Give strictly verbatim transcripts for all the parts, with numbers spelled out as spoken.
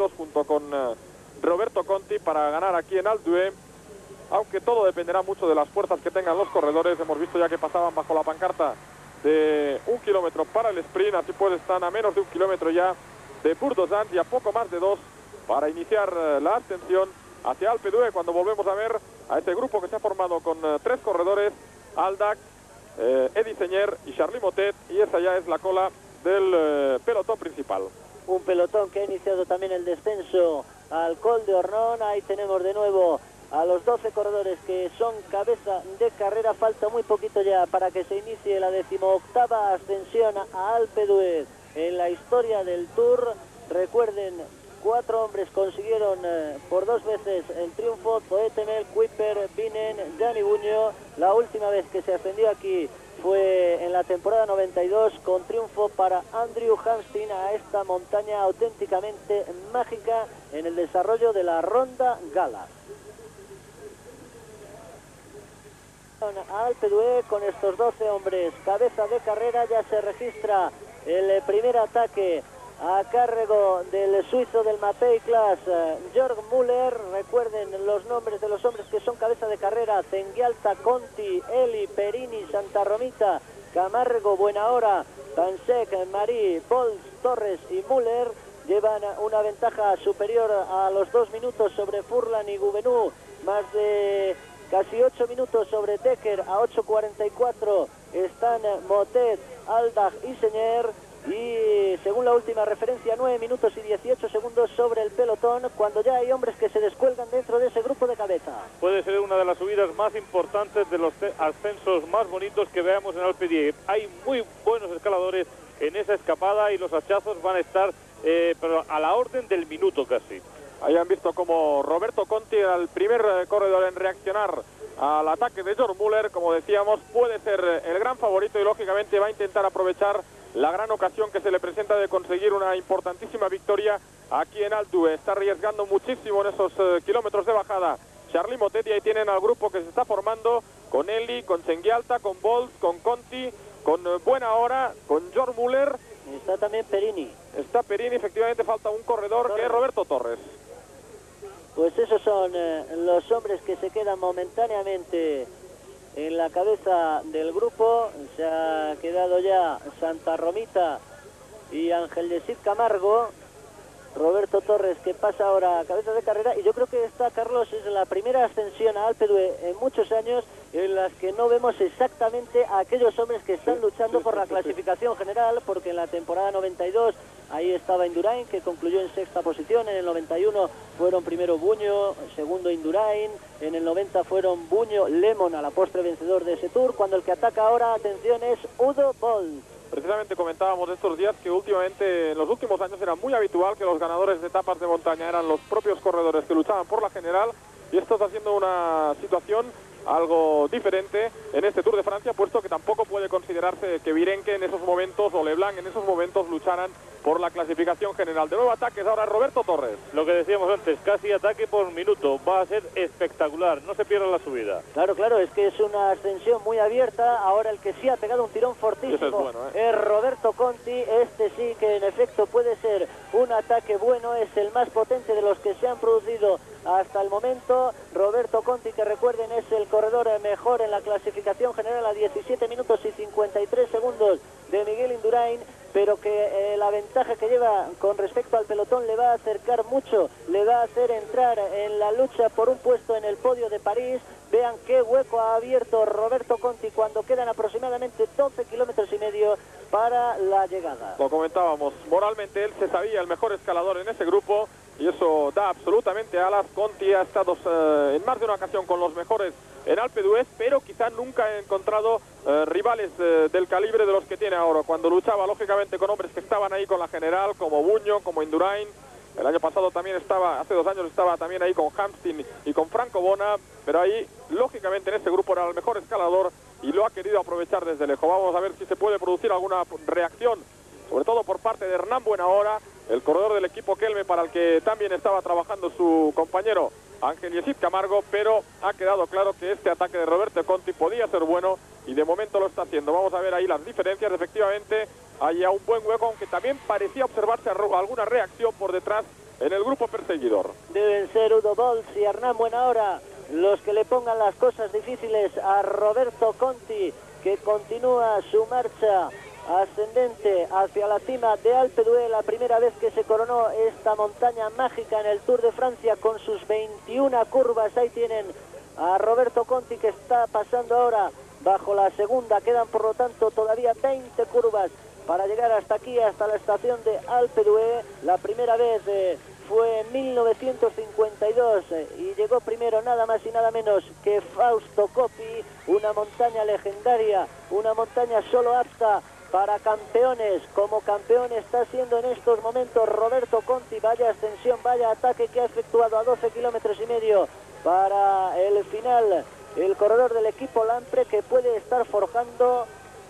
favoritos junto con eh, Roberto Conti para ganar aquí en Alpe d'Huez, aunque todo dependerá mucho de las fuerzas que tengan los corredores. Hemos visto ya que pasaban bajo la pancarta de un kilómetro para el sprint, así pues están a menos de un kilómetro ya de Bourg-d'Oisans y a poco más de dos para iniciar eh, la ascensión hacia Alpe d'Huez, cuando volvemos a ver a este grupo que se ha formado con eh, tres corredores, Aldac, eh, Eddy Señer y Charly Motet, y esa ya es la cola del eh, pelotón principal. Un pelotón que ha iniciado también el descenso al Col de Ornón. Ahí tenemos de nuevo a los doce corredores que son cabeza de carrera. Falta muy poquito ya para que se inicie la decimoctava ascensión a Alpe d'Huez en la historia del Tour. Recuerden, cuatro hombres consiguieron eh, por dos veces el triunfo: Zoetemelk, Kuiper, Binen, Gianni Buño. La última vez que se ascendió aquí fue en la temporada noventa y dos, con triunfo para Andrew Hamstin a esta montaña auténticamente mágica en el desarrollo de la Ronda Gala. A Alpe d'Huez con estos doce hombres cabeza de carrera ya se registra el primer ataque a cargo del suizo del Mapei Class, Jörg Müller. Recuerden los nombres de los hombres que son cabeza de carrera: Zengialta, Conti, Eli, Perini, Santa Romita, Camargo, Buenahora, Pansek, Marí, Bols, Torres y Müller. Llevan una ventaja superior a los dos minutos sobre Furlan y Gouvenou, más de casi ocho minutos sobre Decker. A ocho cuarenta y cuatro están Motet, Aldag y Señer. Y según la última referencia, nueve minutos y dieciocho segundos sobre el pelotón, cuando ya hay hombres que se descuelgan dentro de ese grupo de cabeza. Puede ser una de las subidas más importantes, de los ascensos más bonitos que veamos en Alpe d'Huez. Hay muy buenos escaladores en esa escapada y los hachazos van a estar eh, pero a la orden del minuto casi. Ahí han visto como Roberto Conti era el primer eh, corredor en reaccionar al ataque de Jörg Müller. Como decíamos, puede ser el gran favorito y lógicamente va a intentar aprovechar la gran ocasión que se le presenta de conseguir una importantísima victoria aquí en Alpe d'Huez. Está arriesgando muchísimo en esos eh, kilómetros de bajada Charly Motet, y ahí tienen al grupo que se está formando con Eli, con Zengialta, con Bols, con Conti, con eh, Buenahora, con Jörg Müller. Está también Perini. Está Perini, efectivamente falta un corredor Torres, que es Roberto Torres. Pues esos son eh, los hombres que se quedan momentáneamente en la cabeza del grupo. Se ha quedado ya Santa Romita y Ángel de Cid Camargo. Roberto Torres, que pasa ahora a cabeza de carrera, y yo creo que esta, Carlos, es la primera ascensión a Alpe d'Huez en muchos años en las que no vemos exactamente a aquellos hombres que están sí, luchando sí, por sí, la sí, clasificación sí. general, porque en la temporada noventa y dos ahí estaba Indurain, que concluyó en sexta posición. En el noventa y uno fueron primero Buño, segundo Indurain. En el noventa fueron Buño, Lemon, a la postre vencedor de ese Tour, cuando el que ataca ahora, atención, es Udo Boll. Precisamente comentábamos estos días que últimamente, en los últimos años, era muy habitual que los ganadores de etapas de montaña eran los propios corredores que luchaban por la general, y esto está siendo una situación algo diferente en este Tour de Francia, puesto que tampoco puede considerarse que Virenque en esos momentos o Leblanc en esos momentos lucharan por la clasificación general. De nuevo ataques ahora Roberto Torres. Lo que decíamos antes, casi ataque por minuto, va a ser espectacular, no se pierda la subida. Claro, claro, es que es una ascensión muy abierta. Ahora el que sí ha pegado un tirón fortísimo es, bueno, ¿eh? es Roberto Conti. Este sí que en efecto puede ser un ataque bueno, es el más potente de los que se han producido hasta el momento. Roberto Conti, que recuerden, es el corredor mejor en la clasificación general, a diecisiete minutos y cincuenta y tres segundos de Miguel Indurain, pero que eh, la ventaja que lleva con respecto al pelotón le va a acercar mucho, le va a hacer entrar en la lucha por un puesto en el podio de París. Vean qué hueco ha abierto Roberto Conti cuando quedan aproximadamente doce kilómetros y medio para la llegada. Lo comentábamos, moralmente él se sabía el mejor escalador en ese grupo, y eso da absolutamente alas. Conti ha estado eh, en más de una ocasión con los mejores en Alpe d'Huez, pero quizá nunca ha encontrado eh, rivales eh, del calibre de los que tiene ahora, cuando luchaba lógicamente con hombres que estaban ahí con la general, como Buño, como Indurain. El año pasado también estaba, hace dos años estaba también ahí con Hamstin y con Franco Bona, pero ahí lógicamente en ese grupo era el mejor escalador y lo ha querido aprovechar desde lejos. Vamos a ver si se puede producir alguna reacción, sobre todo por parte de Hernán Buenahora, el corredor del equipo Kelme, para el que también estaba trabajando su compañero Ángel Yesid Camargo, pero ha quedado claro que este ataque de Roberto Conti podía ser bueno y de momento lo está haciendo. Vamos a ver ahí las diferencias. Efectivamente hay un buen hueco, aunque también parecía observarse alguna reacción por detrás en el grupo perseguidor. Deben ser Udo Bols y Hernán Buenahora los que le pongan las cosas difíciles a Roberto Conti, que continúa su marcha ascendente hacia la cima de Alpe d'Huez, la primera vez que se coronó esta montaña mágica en el Tour de Francia con sus veintiuna curvas. Ahí tienen a Roberto Conti, que está pasando ahora bajo la segunda. Quedan por lo tanto todavía veinte curvas para llegar hasta aquí, hasta la estación de Alpe d'Huez. La primera vez eh, fue en mil novecientos cincuenta y dos eh, y llegó primero nada más y nada menos que Fausto Coppi, una montaña legendaria, una montaña solo apta para campeones. Como campeón está siendo en estos momentos Roberto Conti. Vaya ascensión, vaya ataque que ha efectuado a doce kilómetros y medio para el final el corredor del equipo Lampre, que puede estar forjando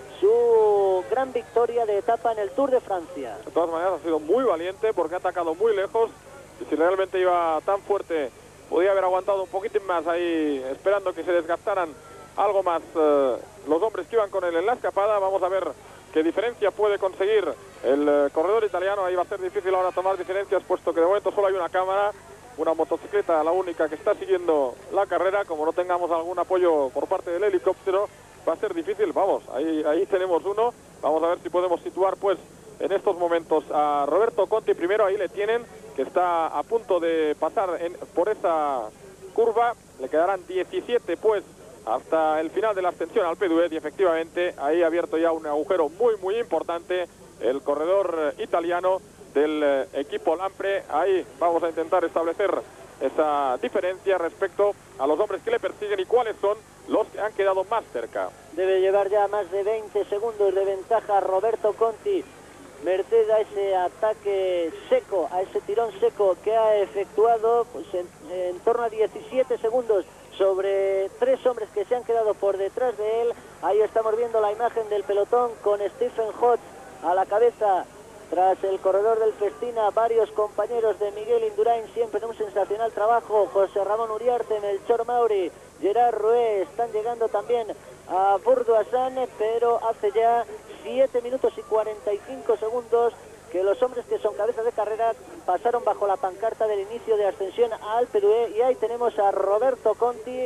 su gran victoria de etapa en el Tour de Francia. De todas maneras ha sido muy valiente porque ha atacado muy lejos, y si realmente iba tan fuerte podía haber aguantado un poquitín más ahí, esperando que se desgastaran algo más eh, los hombres que iban con él en la escapada. Vamos a ver qué diferencia puede conseguir el eh, corredor italiano. Ahí va a ser difícil ahora tomar diferencias, puesto que de momento solo hay una cámara, una motocicleta la única que está siguiendo la carrera. Como no tengamos algún apoyo por parte del helicóptero, va a ser difícil. Vamos, ahí, ahí tenemos uno. Vamos a ver si podemos situar pues en estos momentos a Roberto Conti primero. Ahí le tienen, que está a punto de pasar en, por esa curva. Le quedarán diecisiete pues hasta el final de la ascensión al Alpe d'Huez, y efectivamente ahí ha abierto ya un agujero muy muy importante el corredor italiano del eh, equipo Lampre. Ahí vamos a intentar establecer esa diferencia respecto a los hombres que le persiguen y cuáles son los que han quedado más cerca. Debe llevar ya más de veinte segundos de ventaja Roberto Conti, merced a ese ataque seco, a ese tirón seco que ha efectuado pues, en, en torno a diecisiete segundos sobre tres hombres que se han quedado por detrás de él. Ahí estamos viendo la imagen del pelotón con Stephen Hodge a la cabeza. Tras el corredor del Festina, varios compañeros de Miguel Indurain, siempre en un sensacional trabajo. José Ramón Uriarte, Melchor Mauri, Gerard Rouet, están llegando también a Bourg-d'Oisans, pero hace ya siete minutos y cuarenta y cinco segundos que los hombres que son cabezas de carrera pasaron bajo la pancarta del inicio de ascensión a Alpe d'Huez. Y ahí tenemos a Roberto Conti.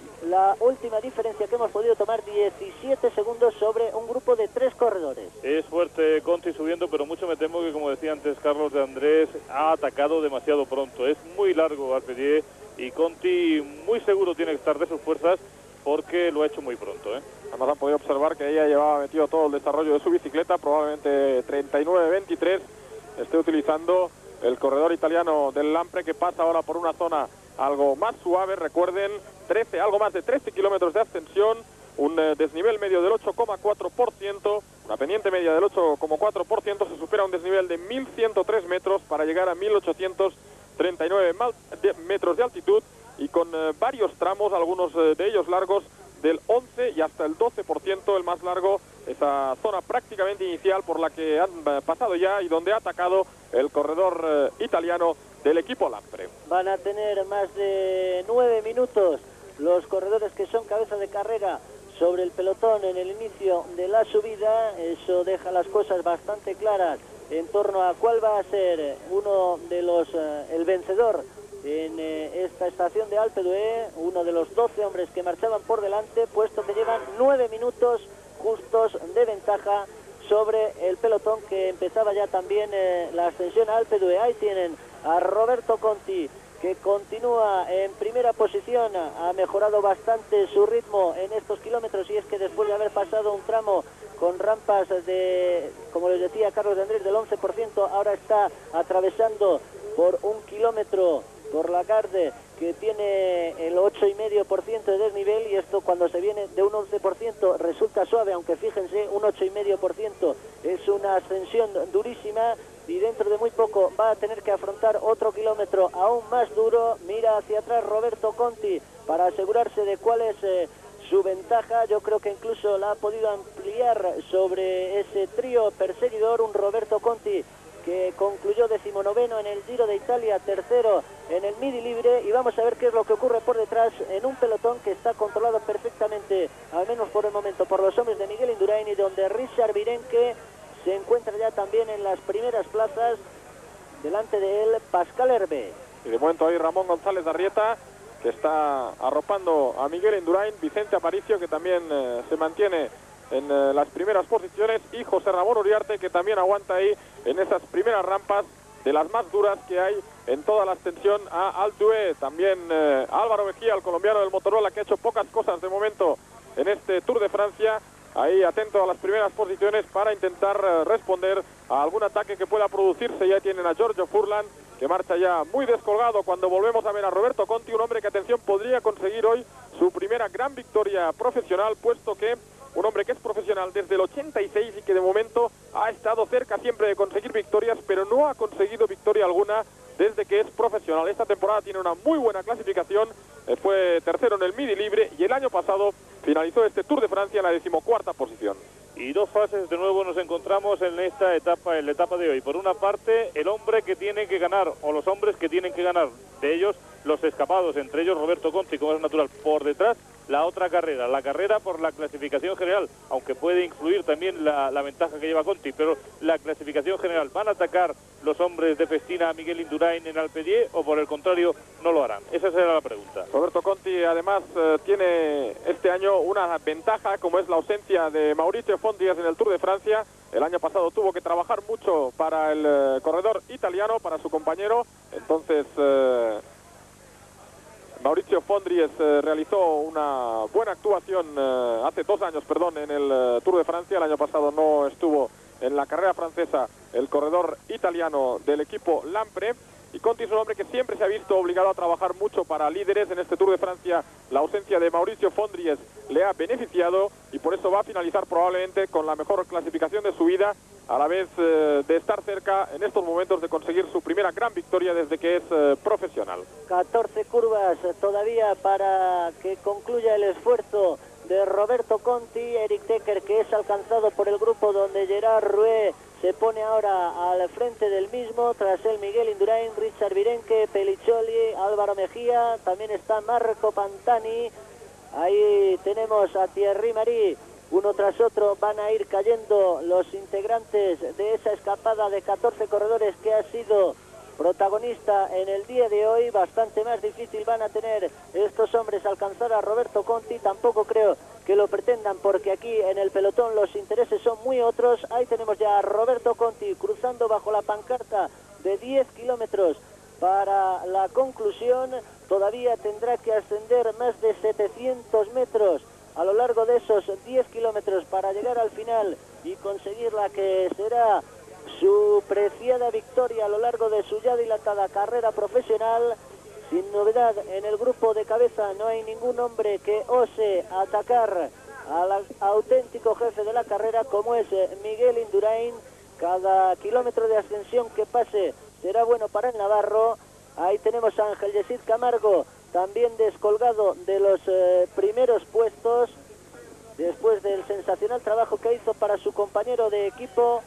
La última diferencia que hemos podido tomar, diecisiete segundos sobre un grupo de tres corredores. Es fuerte Conti subiendo, pero mucho me temo que, como decía antes Carlos de Andrés, ha atacado demasiado pronto. Es muy largo Alpe d'Huez y Conti muy seguro tiene que estar de sus fuerzas, porque lo ha hecho muy pronto, ¿eh? Además han podido observar que ella llevaba metido todo el desarrollo de su bicicleta, probablemente treinta y nueve veintitrés esté utilizando el corredor italiano del Lampre, que pasa ahora por una zona algo más suave. Recuerden, trece, algo más de trece kilómetros de ascensión, un eh, desnivel medio del ocho coma cuatro por ciento, una pendiente media del ocho coma cuatro por ciento, se supera un desnivel de mil ciento tres metros para llegar a mil ochocientos treinta y nueve metros de altitud, y con eh, varios tramos, algunos eh, de ellos largos, del once y hasta el doce por ciento, el más largo, esa zona prácticamente inicial por la que han eh, pasado ya y donde ha atacado el corredor eh, italiano del equipo Lampre. Van a tener más de nueve minutos los corredores que son cabeza de carrera sobre el pelotón en el inicio de la subida. Eso deja las cosas bastante claras en torno a cuál va a ser uno de los, eh, el vencedor en eh, esta estación de Alpe d'Huez, uno de los doce hombres que marchaban por delante, puesto que llevan nueve minutos justos de ventaja sobre el pelotón que empezaba ya también eh, la ascensión a Alpe d'Huez. Ahí tienen a Roberto Conti, que continúa en primera posición. Ha mejorado bastante su ritmo en estos kilómetros, y es que después de haber pasado un tramo con rampas de, como les decía Carlos de Andrés, del once por ciento, ahora está atravesando por un kilómetro por la Garde, que tiene el ocho coma cinco por ciento de desnivel, y esto cuando se viene de un once por ciento resulta suave, aunque fíjense, un ocho coma cinco por ciento es una ascensión durísima, y dentro de muy poco va a tener que afrontar otro kilómetro aún más duro. Mira hacia atrás Roberto Conti para asegurarse de cuál es eh, su ventaja. Yo creo que incluso la ha podido ampliar sobre ese trío perseguidor, un Roberto Conti que concluyó decimonoveno en el Giro de Italia, tercero en el Midi Libre, y vamos a ver qué es lo que ocurre por detrás en un pelotón que está controlado perfectamente, al menos por el momento, por los hombres de Miguel Indurain, y donde Richard Virenque se encuentra ya también en las primeras plazas delante de él Pascal Hervé. Y de momento ahí Ramón González Arrieta, que está arropando a Miguel Indurain, Vicente Aparicio, que también eh, se mantiene en eh, las primeras posiciones, y José Ramón Uriarte, que también aguanta ahí en esas primeras rampas de las más duras que hay en toda la extensión a Alpe d'Huez. También eh, Álvaro Mejía, el colombiano del Motorola, que ha hecho pocas cosas de momento en este Tour de Francia, ahí atento a las primeras posiciones para intentar eh, responder a algún ataque que pueda producirse. Ya tienen a Giorgio Furlan, que marcha ya muy descolgado cuando volvemos a ver a Roberto Conti, un hombre que, atención, podría conseguir hoy su primera gran victoria profesional, puesto que un hombre que es profesional desde el ochenta y seis y que de momento ha estado cerca siempre de conseguir victorias, pero no ha conseguido victoria alguna desde que es profesional. Esta temporada tiene una muy buena clasificación, eh, fue tercero en el Midi Libre y el año pasado finalizó este Tour de Francia en la decimocuarta posición. Y dos fases de nuevo nos encontramos en esta etapa, en la etapa de hoy. Por una parte, el hombre que tiene que ganar, o los hombres que tienen que ganar, de ellos los escapados, entre ellos Roberto Conti, como es natural. Por detrás, la otra carrera, la carrera por la clasificación general, aunque puede influir también la, la ventaja que lleva Conti, pero la clasificación general. ¿Van a atacar los hombres de Festina a Miguel Indurain en Alpe d'Huez o por el contrario no lo harán? Esa será la pregunta. Roberto Conti además eh, tiene este año una ventaja, como es la ausencia de Mauricio Fondries en el Tour de Francia. El año pasado tuvo que trabajar mucho para el eh, corredor italiano, para su compañero. Entonces eh, Mauricio Fondries eh, realizó una buena actuación eh, hace dos años, perdón, en el eh, Tour de Francia. El año pasado no estuvo en la carrera francesa el corredor italiano del equipo Lampre. Y Conti es un hombre que siempre se ha visto obligado a trabajar mucho para líderes. En este Tour de Francia la ausencia de Mauricio Fondries le ha beneficiado y por eso va a finalizar probablemente con la mejor clasificación de su vida, a la vez eh, de estar cerca en estos momentos de conseguir su primera gran victoria desde que es eh, profesional. catorce curvas todavía para que concluya el esfuerzo de Roberto Conti. Eric Decker, que es alcanzado por el grupo donde Gerard Rouet se pone ahora al frente del mismo. Tras él Miguel Indurain, Richard Virenque, Pelliccioli, Álvaro Mejía, también está Marco Pantani. Ahí tenemos a Thierry Marie. Uno tras otro van a ir cayendo los integrantes de esa escapada de catorce corredores que ha sido protagonista en el día de hoy. Bastante más difícil van a tener estos hombres alcanzar a Roberto Conti. Tampoco creo que lo pretendan, porque aquí en el pelotón los intereses son muy otros. Ahí tenemos ya a Roberto Conti cruzando bajo la pancarta de diez kilómetros para la conclusión. Todavía tendrá que ascender más de setecientos metros a lo largo de esos diez kilómetros para llegar al final y conseguir la que será su preciada victoria a lo largo de su ya dilatada carrera profesional. Sin novedad en el grupo de cabeza, no hay ningún hombre que ose atacar al auténtico jefe de la carrera, como es Miguel Indurain. Cada kilómetro de ascensión que pase será bueno para el navarro. Ahí tenemos a Ángel Yesid Camargo, también descolgado de los eh, primeros puestos, después del sensacional trabajo que hizo para su compañero de equipo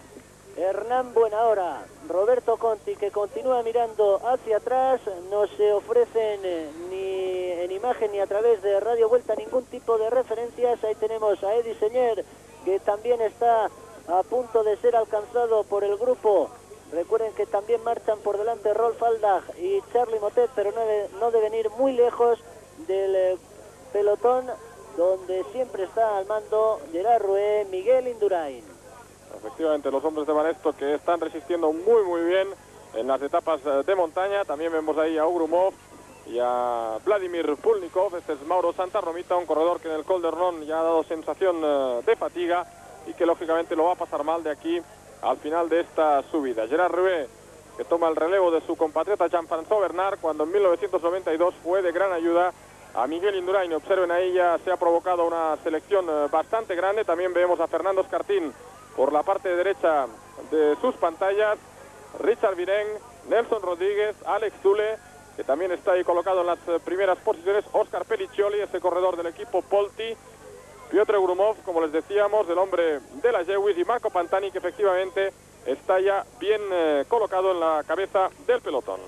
Hernán Buenahora. Roberto Conti, que continúa mirando hacia atrás. No se ofrecen eh, ni en imagen ni a través de Radio Vuelta ningún tipo de referencias. Ahí tenemos a Eddie Señer, que también está a punto de ser alcanzado por el grupo. Recuerden que también marchan por delante Rolf Aldag y Charly Motet, pero no, de, no deben ir muy lejos del eh, pelotón, donde siempre está al mando Gerard Rouet, Miguel Indurain. Efectivamente, los hombres de Banesto que están resistiendo muy muy bien en las etapas de montaña. También vemos ahí a Ugrumov y a Vladimir Pulnikov. Este es Mauro Santarromita, un corredor que en el Col d'Hernon ya ha dado sensación de fatiga y que lógicamente lo va a pasar mal de aquí al final de esta subida. Gerard Rouet, que toma el relevo de su compatriota Jean-François Bernard, cuando en mil novecientos noventa y dos fue de gran ayuda a Miguel Indurain. Observen, ahí ya se ha provocado una selección bastante grande. También vemos a Fernando Escartín por la parte derecha de sus pantallas, Richard Viren, Nelson Rodríguez, Alex Zule, que también está ahí colocado en las primeras posiciones, Oscar Pelliccioli, ese corredor del equipo Polti, Piotr Grumov, como les decíamos, el hombre de la Jewis, y Marco Pantani, que efectivamente está ya bien eh, colocado en la cabeza del pelotón.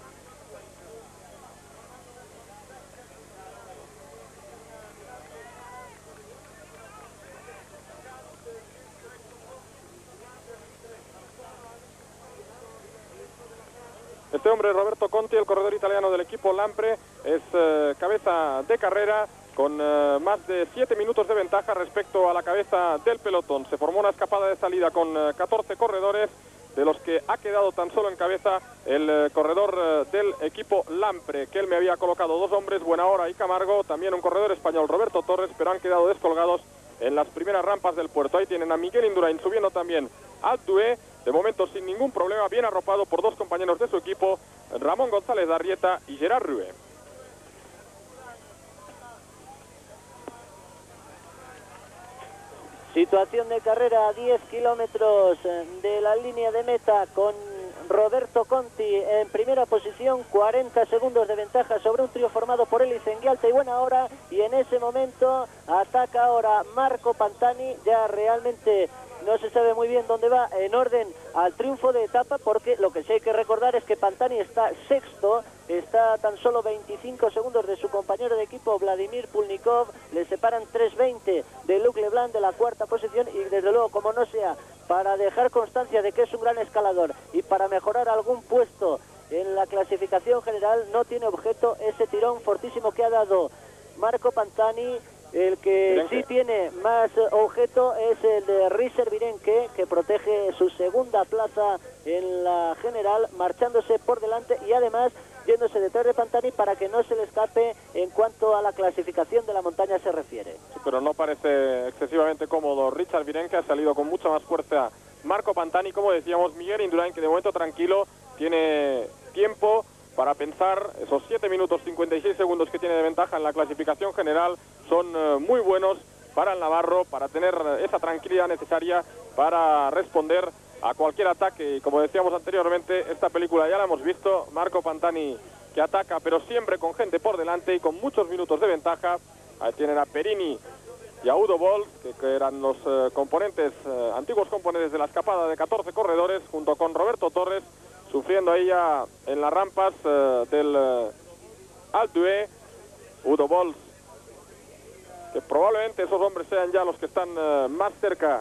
Este hombre, Roberto Conti, el corredor italiano del equipo Lampre, es eh, cabeza de carrera con eh, más de siete minutos de ventaja respecto a la cabeza del pelotón. Se formó una escapada de salida con eh, catorce corredores, de los que ha quedado tan solo en cabeza el eh, corredor eh, del equipo Lampre, que él me había colocado dos hombres, Buenahora y Camargo, también un corredor español, Roberto Torres, pero han quedado descolgados en las primeras rampas del puerto. Ahí tienen a Miguel Indurain subiendo también al Tué, de momento sin ningún problema, bien arropado por dos compañeros de su equipo, Ramón González Arrieta y Gerard Rue. Situación de carrera a diez kilómetros de la línea de meta con Roberto Conti en primera posición, cuarenta segundos de ventaja sobre un trío formado por Elis Enguialta y Buenahora, y en ese momento ataca ahora Marco Pantani, ya realmente no se sabe muy bien dónde va en orden al triunfo de etapa, porque lo que sí hay que recordar es que Pantani está sexto, está a tan solo veinticinco segundos de su compañero de equipo Vladimir Pulnikov, le separan tres veinte de Luc Leblanc de la cuarta posición, y desde luego, como no sea para dejar constancia de que es un gran escalador y para mejorar algún puesto en la clasificación general, no tiene objeto ese tirón fortísimo que ha dado Marco Pantani. El que sí tiene más objeto es el de Risser Virenque, que protege su segunda plaza en la general, marchándose por delante y además yéndose detrás de Pantani para que no se le escape en cuanto a la clasificación de la montaña se refiere. Sí, pero no parece excesivamente cómodo Richard Virenque, ha salido con mucha más fuerza Marco Pantani, como decíamos. Miguel Indurain, que de momento tranquilo, tiene tiempo para pensar. Esos siete minutos cincuenta y seis segundos que tiene de ventaja en la clasificación general son eh, muy buenos para el navarro, para tener esa tranquilidad necesaria para responder a cualquier ataque. Y como decíamos anteriormente, esta película ya la hemos visto. Marco Pantani que ataca, pero siempre con gente por delante y con muchos minutos de ventaja. Ahí tienen a Perini y a Udo Boll, que, que eran los eh, componentes, eh, antiguos componentes de la escapada de catorce corredores, junto con Roberto Torres, sufriendo ahí ya en las rampas eh, del eh, Alpe d'Huez. Udo Boll, que probablemente esos hombres sean ya los que están eh, más cerca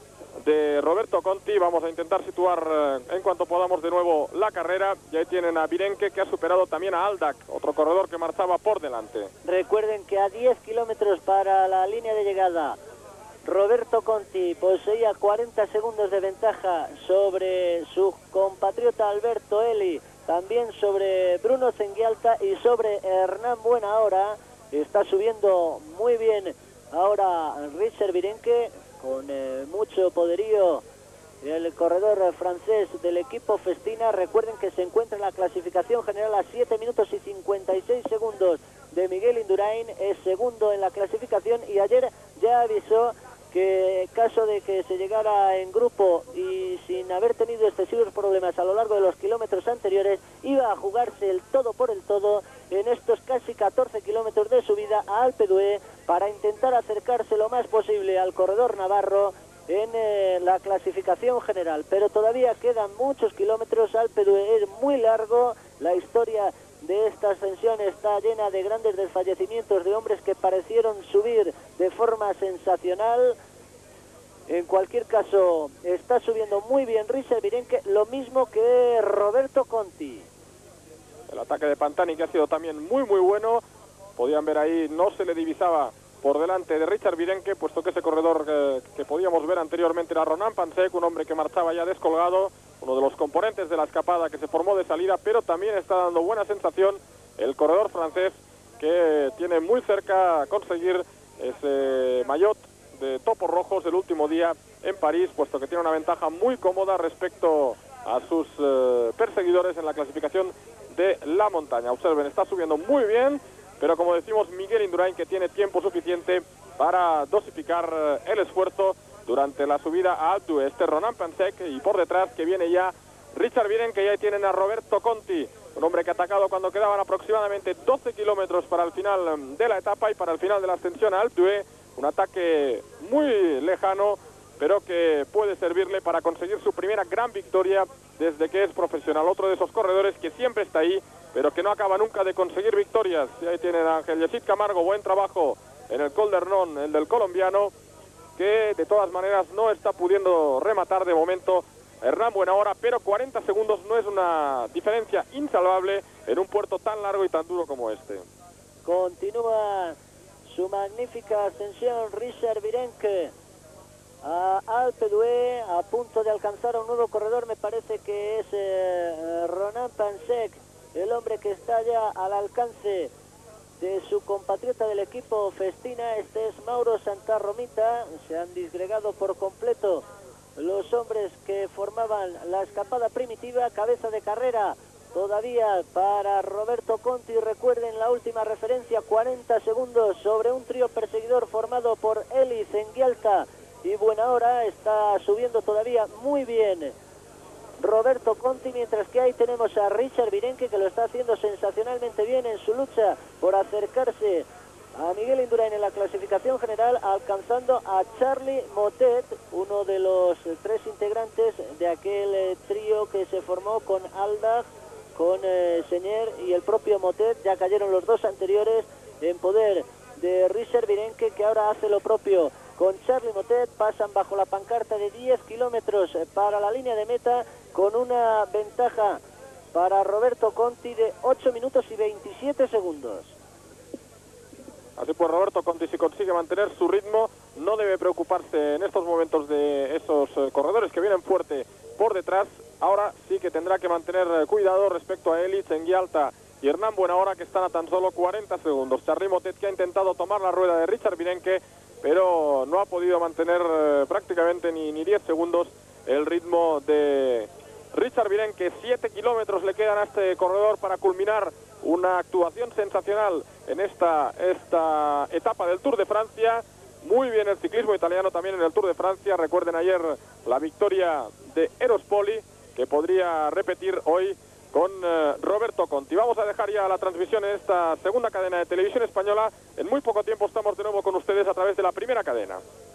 de Roberto Conti. Vamos a intentar situar eh, en cuanto podamos de nuevo la carrera. Y ahí tienen a Virenque, que ha superado también a Aldag, otro corredor que marchaba por delante. Recuerden que a diez kilómetros para la línea de llegada, Roberto Conti poseía cuarenta segundos de ventaja sobre su compatriota Alberto Eli, también sobre Bruno Zenguialta y sobre Hernán Buenahora. Está subiendo muy bien ahora Risser Virenque, con eh, mucho poderío el corredor francés del equipo Festina. Recuerden que se encuentra en la clasificación general a siete minutos y cincuenta y seis segundos de Miguel Indurain, es segundo en la clasificación, y ayer ya avisó que en caso de que se llegara en grupo y sin haber tenido excesivos problemas a lo largo de los kilómetros anteriores, iba a jugarse el todo por el todo en estos casi catorce kilómetros de subida a Alpe d'Huez para intentar acercarse lo más posible al corredor navarro en eh, la clasificación general. Pero todavía quedan muchos kilómetros. Alpe d'Huez es muy largo, la historia de esta ascensión está llena de grandes desfallecimientos de hombres que parecieron subir de forma sensacional. En cualquier caso, está subiendo muy bien Risser Virenque, lo mismo que Roberto Conti. El ataque de Pantani, que ha sido también muy muy bueno. Podían ver ahí, no se le divisaba por delante de Richard Virenque, puesto que ese corredor que, que podíamos ver anteriormente era Ronan Pansek, un hombre que marchaba ya descolgado, uno de los componentes de la escapada que se formó de salida, pero también está dando buena sensación el corredor francés, que tiene muy cerca conseguir ese maillot de topos rojos el último día en París, puesto que tiene una ventaja muy cómoda respecto a sus eh, perseguidores en la clasificación de la montaña. Observen, está subiendo muy bien, pero como decimos, Miguel Indurain, que tiene tiempo suficiente para dosificar eh, el esfuerzo durante la subida a Alpe d'Huez. Este Ronan Pansek, y por detrás que viene ya Richard Virenque, que ya tienen a Roberto Conti, un hombre que ha atacado cuando quedaban aproximadamente doce kilómetros para el final de la etapa y para el final de la ascensión a Alpe d'Huez. Un ataque muy lejano, pero que puede servirle para conseguir su primera gran victoria desde que es profesional. Otro de esos corredores que siempre está ahí, pero que no acaba nunca de conseguir victorias. Y ahí tienen a Ángel Yesid Camargo, buen trabajo en el Col d'Hernon, el del colombiano, que de todas maneras no está pudiendo rematar de momento Hernán Buenahora, pero cuarenta segundos no es una diferencia insalvable en un puerto tan largo y tan duro como este. Continúa su magnífica ascensión Richard Virenque a Alpe d'Huez, a punto de alcanzar a un nuevo corredor. Me parece que es eh, Ronan Pansek, el hombre que está ya al alcance de su compatriota del equipo Festina. Este es Mauro Santarromita. Se han disgregado por completo los hombres que formaban la escapada primitiva. Cabeza de carrera todavía para Roberto Conti. Recuerden la última referencia, cuarenta segundos sobre un trío perseguidor formado por Eli Zengialta y Buenahora. Está subiendo todavía muy bien Roberto Conti, mientras que ahí tenemos a Richard Virenque, que lo está haciendo sensacionalmente bien en su lucha por acercarse a Miguel Indurain en la clasificación general, alcanzando a Charlie Motet, uno de los tres integrantes de aquel eh, trío que se formó con Aldag, con eh, Señer y el propio Motet. Ya cayeron los dos anteriores en poder de Richard Virenque, que ahora hace lo propio con Charlie Motet. Pasan bajo la pancarta de diez kilómetros para la línea de meta, con una ventaja para Roberto Conti de ocho minutos y veintisiete segundos. Así pues, Roberto Conti, si consigue mantener su ritmo, no debe preocuparse en estos momentos de esos eh, corredores que vienen fuerte por detrás. Ahora sí que tendrá que mantener eh, cuidado respecto a Eli Zengialta y Hernán Buenahora, que están a tan solo cuarenta segundos. Charly Motet, que ha intentado tomar la rueda de Richard Virenque, pero no ha podido mantener eh, prácticamente ni, ni diez segundos el ritmo de Richard Virenque. siete kilómetros le quedan a este corredor para culminar una actuación sensacional en esta, esta etapa del Tour de Francia. Muy bien el ciclismo italiano también en el Tour de Francia. Recuerden ayer la victoria de Erospoli, que podría repetir hoy con eh, Roberto Conti. Vamos a dejar ya la transmisión en esta segunda cadena de televisión española. En muy poco tiempo estamos de nuevo con ustedes a través de la primera cadena.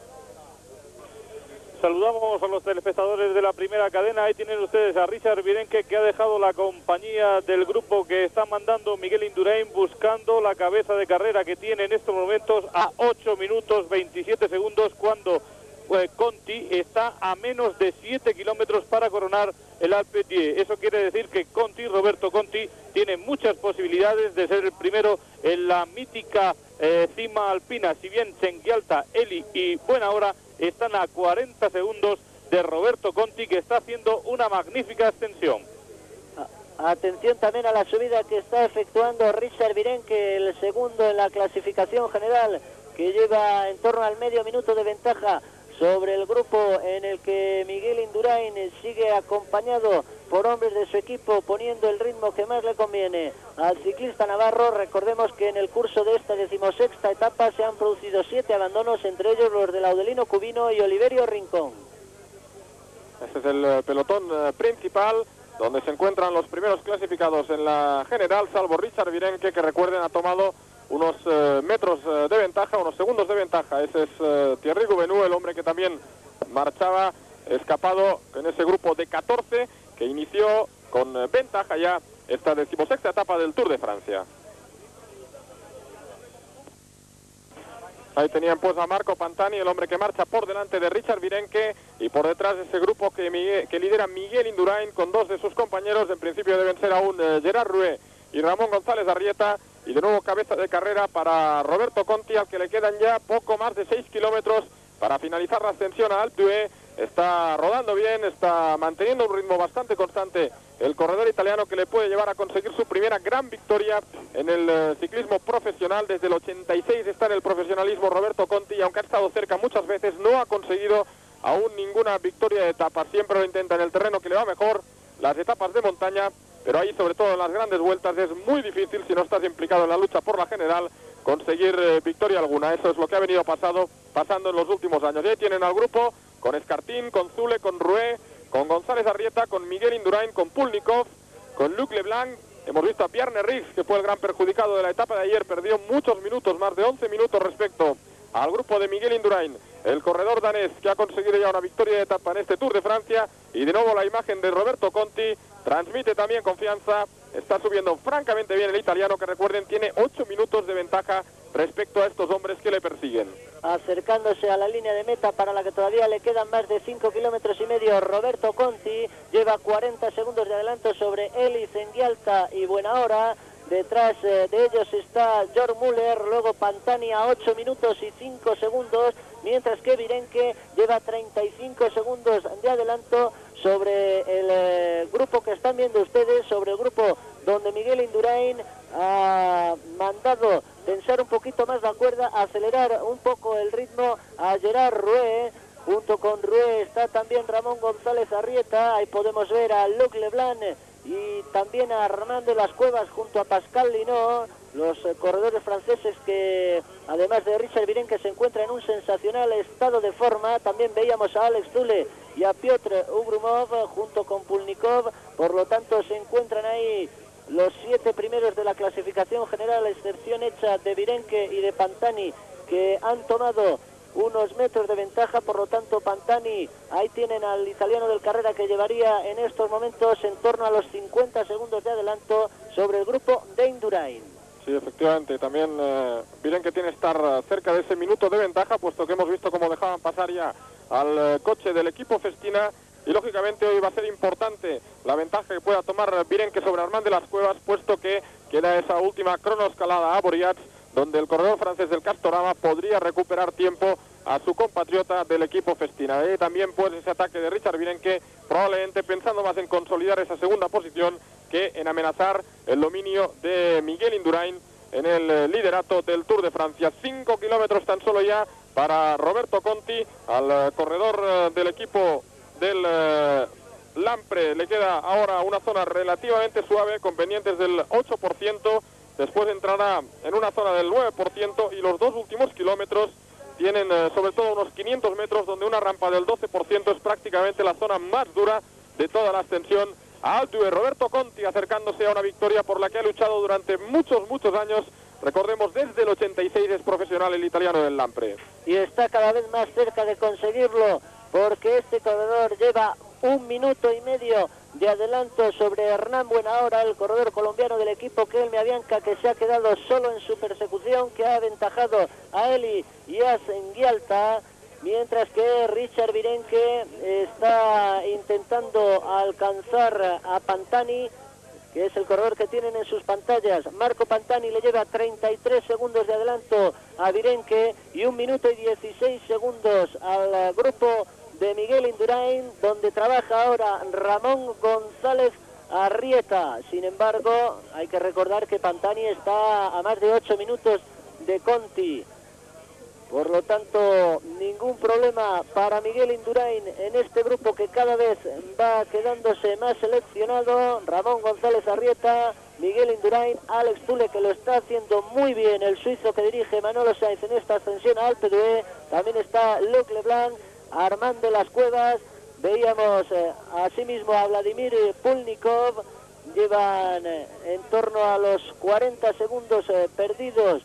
Saludamos a los telespectadores de la primera cadena. Ahí tienen ustedes a Richard Virenque, que ha dejado la compañía del grupo que está mandando Miguel Indurain, buscando la cabeza de carrera, que tiene en estos momentos a ocho minutos veintisiete segundos, cuando eh, Conti está a menos de siete kilómetros para coronar el Alpe d'Huez. Eso quiere decir que Conti, Roberto Conti, tiene muchas posibilidades de ser el primero en la mítica eh, cima alpina. Si bien Zengialta, Eli y Buenahora están a cuarenta segundos de Roberto Conti, que está haciendo una magnífica ascensión. Atención también a la subida que está efectuando Richard Virenque, el segundo en la clasificación general, que lleva en torno al medio minuto de ventaja sobre el grupo en el que Miguel Indurain sigue acompañado por hombres de su equipo, poniendo el ritmo que más le conviene al ciclista navarro. Recordemos que en el curso de esta decimosexta etapa se han producido siete abandonos, entre ellos los de Laudelino Cubino y Oliverio Rincón. Este es el pelotón eh, principal, donde se encuentran los primeros clasificados en la general, salvo Richard Virenque, que recuerden ha tomado unos eh, metros eh, de ventaja, unos segundos de ventaja. Ese es eh, Thierry Gouvenou, el hombre que también marchaba escapado en ese grupo de catorce, que inició con eh, ventaja ya esta decimosexta etapa del Tour de Francia. Ahí tenían pues a Marco Pantani, el hombre que marcha por delante de Richard Virenque, y por detrás de ese grupo que, Miguel, que lidera Miguel Indurain con dos de sus compañeros. En principio deben ser aún eh, Gerard Rouet y Ramón González Arrieta. Y de nuevo cabeza de carrera para Roberto Conti, al que le quedan ya poco más de seis kilómetros para finalizar la ascensión a Alpe d'Huez. Está rodando bien, está manteniendo un ritmo bastante constante el corredor italiano, que le puede llevar a conseguir su primera gran victoria en el eh, ciclismo profesional. Desde el ochenta y seis está en el profesionalismo Roberto Conti, y aunque ha estado cerca muchas veces, no ha conseguido aún ninguna victoria de etapa. Siempre lo intenta en el terreno que le va mejor, las etapas de montaña, pero ahí, sobre todo en las grandes vueltas, es muy difícil, si no estás implicado en la lucha por la general, conseguir eh, victoria alguna. Eso es lo que ha venido pasado, pasando en los últimos años. Y ahí tienen al grupo con Escartín, con Zule, con Rouet, con González Arrieta, con Miguel Indurain, con Pulnikov, con Luc Leblanc. Hemos visto a Bjarne Riis, que fue el gran perjudicado de la etapa de ayer, perdió muchos minutos, más de once minutos respecto al grupo de Miguel Indurain, el corredor danés, que ha conseguido ya una victoria de etapa en este Tour de Francia. Y de nuevo la imagen de Roberto Conti transmite también confianza. Está subiendo francamente bien el italiano, que recuerden tiene ocho minutos de ventaja respecto a estos hombres que le persiguen. acercándose a la línea de meta para la que todavía le quedan más de cinco kilómetros y medio. Roberto Conti lleva cuarenta segundos de adelanto sobre Elis Enguialta y Buenahora. Detrás eh, de ellos está George Müller, luego Pantani a ocho minutos y cinco segundos, mientras que Virenque lleva treinta y cinco segundos de adelanto sobre el eh, grupo que están viendo ustedes, sobre el grupo donde Miguel Indurain ha mandado tensar un poquito más la cuerda, acelerar un poco el ritmo a Gerard Rouet. Junto con Rouet está también Ramón González Arrieta, ahí podemos ver a Luc Leblanc y también a Armand de las Cuevas junto a Pascal Linot, los eh, corredores franceses que, además de Richard Virenque, se encuentra en un sensacional estado de forma. También veíamos a Alex Zule y a Piotr Ugrumov junto con Pulnikov, por lo tanto se encuentran ahí los siete primeros de la clasificación general, a excepción hecha de Virenque y de Pantani, que han tomado unos metros de ventaja. Por lo tanto, Pantani, ahí tienen al italiano del Carrera, que llevaría en estos momentos en torno a los cincuenta segundos de adelanto sobre el grupo de Indurain. Sí, efectivamente, también eh, Virenque tiene que estar cerca de ese minuto de ventaja, puesto que hemos visto cómo dejaban pasar ya al eh, coche del equipo Festina, y lógicamente hoy va a ser importante la ventaja que pueda tomar Virenque sobre Armand de las Cuevas, puesto que queda esa última cronoescalada a Boriats, donde el corredor francés del Castorama podría recuperar tiempo a su compatriota del equipo Festina. Y también pues ese ataque de Richard Virenque, probablemente pensando más en consolidar esa segunda posición que en amenazar el dominio de Miguel Indurain en el liderato del Tour de Francia. Cinco kilómetros tan solo ya para Roberto Conti, al corredor del equipo del eh, Lampre. Le queda ahora una zona relativamente suave con pendientes del ocho por ciento. Después entrará en una zona del nueve por ciento y los dos últimos kilómetros tienen eh, sobre todo unos quinientos metros, donde una rampa del doce por ciento es prácticamente la zona más dura de toda la extensión a Alpe d'Huez. Roberto Conti acercándose a una victoria por la que ha luchado durante muchos, muchos años. Recordemos, desde el ochenta y seis es profesional el italiano del Lampre. Y está cada vez más cerca de conseguirlo, porque este corredor lleva un minuto y medio de adelanto sobre Hernán Buenahora, el corredor colombiano del equipo Kelme Avianca, que se ha quedado solo en su persecución, que ha aventajado a Eli y a Enguialta, mientras que Richard Virenque está intentando alcanzar a Pantani, que es el corredor que tienen en sus pantallas. Marco Pantani le lleva treinta y tres segundos de adelanto a Virenque y un minuto y dieciséis segundos al grupo de Miguel Indurain, donde trabaja ahora Ramón González Arrieta. Sin embargo, hay que recordar que Pantani está a más de ocho minutos de Conti. Por lo tanto, ningún problema para Miguel Indurain en este grupo, que cada vez va quedándose más seleccionado. Ramón González Arrieta, Miguel Indurain, Alex Zule, que lo está haciendo muy bien, el suizo que dirige Manolo Sainz en esta ascensión a Alpe d'Huez. También está Luc Leblanc, Armand de las Cuevas. Veíamos eh, asimismo a Vladimir Pulnikov. Llevan eh, en torno a los cuarenta segundos eh, perdidos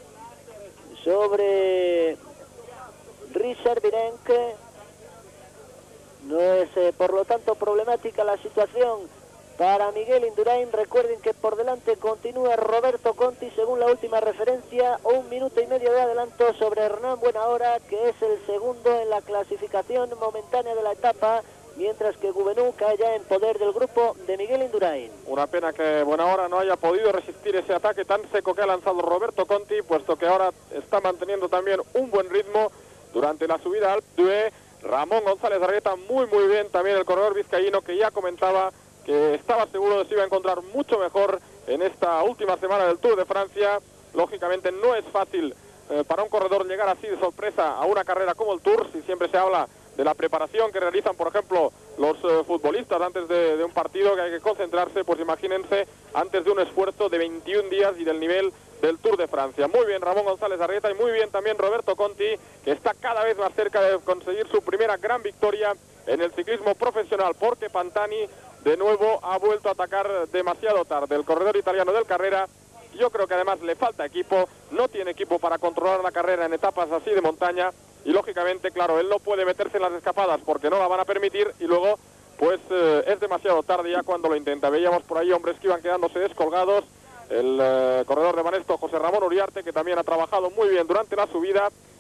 sobre Richard Virenque. No es eh, por lo tanto problemática la situación para Miguel Indurain. Recuerden que por delante continúa Roberto Conti, según la última referencia, un minuto y medio de adelanto sobre Hernán Buenahora, que es el segundo en la clasificación momentánea de la etapa, mientras que Gouvenou cae ya en poder del grupo de Miguel Indurain. Una pena que Buenahora no haya podido resistir ese ataque tan seco que ha lanzado Roberto Conti, puesto que ahora está manteniendo también un buen ritmo durante la subida al Alpe d'Huez. Ramón González Arrieta muy muy bien, también el corredor vizcaíno, que ya comentaba que estaba seguro de que se iba a encontrar mucho mejor en esta última semana del Tour de Francia. Lógicamente no es fácil eh, para un corredor llegar así de sorpresa a una carrera como el Tour, si siempre se habla de la preparación que realizan, por ejemplo, los eh, futbolistas antes de, de un partido, que hay que concentrarse. Pues imagínense antes de un esfuerzo de veintiún días y del nivel del Tour de Francia. Muy bien Ramón González Arrieta y muy bien también Roberto Conti, que está cada vez más cerca de conseguir su primera gran victoria en el ciclismo profesional, porque Pantani de nuevo ha vuelto a atacar demasiado tarde. El corredor italiano del Carrera, yo creo que además le falta equipo, no tiene equipo para controlar la carrera en etapas así de montaña, y lógicamente, claro, él no puede meterse en las escapadas porque no la van a permitir, y luego pues eh, es demasiado tarde ya cuando lo intenta. Veíamos por ahí hombres que iban quedándose descolgados. El eh, corredor de Banesto, José Ramón Uriarte, que también ha trabajado muy bien durante la subida,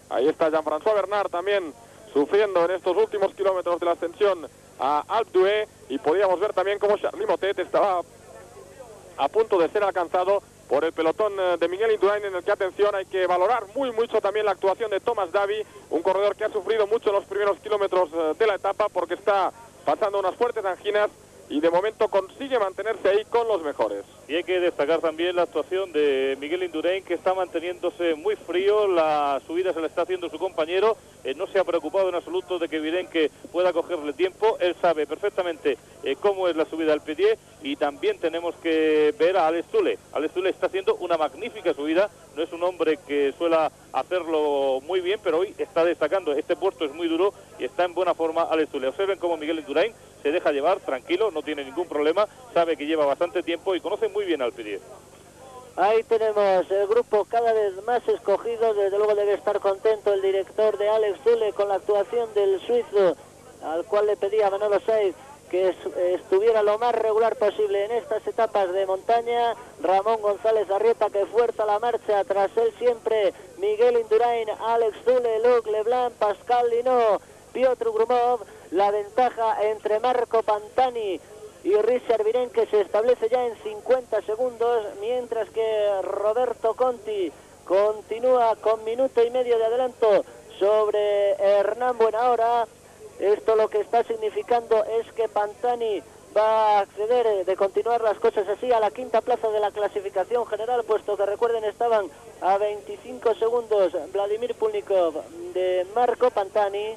Ahí está Jean-François Bernard también sufriendo en estos últimos kilómetros de la ascensión a Alpe d'Huez, y podíamos ver también cómo Charly Motet estaba a punto de ser alcanzado por el pelotón de Miguel Indurain, en el que, atención, hay que valorar muy mucho también la actuación de Thomas Davy, un corredor que ha sufrido mucho en los primeros kilómetros de la etapa porque está pasando unas fuertes anginas y de momento consigue mantenerse ahí con los mejores. Y hay que destacar también la actuación de Miguel Indurain, que está manteniéndose muy frío. La subida se la está haciendo su compañero, eh, no se ha preocupado en absoluto de que Virenque pueda cogerle tiempo. Él sabe perfectamente eh, cómo es la subida al P diez, y también tenemos que ver a Alex Zülle. Alex Zülle está haciendo una magnífica subida, no es un hombre que suela hacerlo muy bien, pero hoy está destacando. Este puerto es muy duro y está en buena forma Alex Zülle. Observen cómo Miguel Indurain se deja llevar tranquilo, no tiene ningún problema, sabe que lleva bastante tiempo y conoce muy bien al P diez. Ahí tenemos el grupo cada vez más escogido. Desde luego debe estar contento el director de Alex Zülle con la actuación del suizo, al cual le pedía Manolo Saiz que estuviera lo más regular posible en estas etapas de montaña. Ramón González Arrieta, que fuerza la marcha, tras él siempre Miguel Indurain, Alex Zülle, Luc Leblanc, Pascal Linot, Piotr Grumov. La ventaja entre Marco Pantani y Richard Virenque se establece ya en cincuenta segundos, mientras que Roberto Conti continúa con minuto y medio de adelanto sobre Hernán Buenahora. Esto lo que está significando es que Pantani va a acceder, de continuar las cosas así, a la quinta plaza de la clasificación general, puesto que, recuerden, estaban a veinticinco segundos Vladimir Pulnikov de Marco Pantani.